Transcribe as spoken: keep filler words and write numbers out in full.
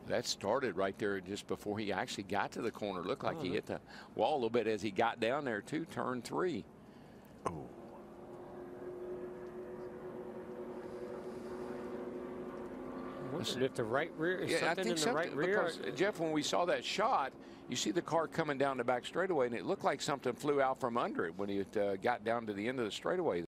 That started right there just before he actually got to the corner. Looked like oh, he no. hit the wall a little bit as he got down there too. Turn three. Oh. Wondered if the right rear is Yeah, I something think in the something, right rear. because Jeff, when we saw that shot, you see the car coming down the back straightaway, and it looked like something flew out from under it when he uh, got down to the end of the straightaway.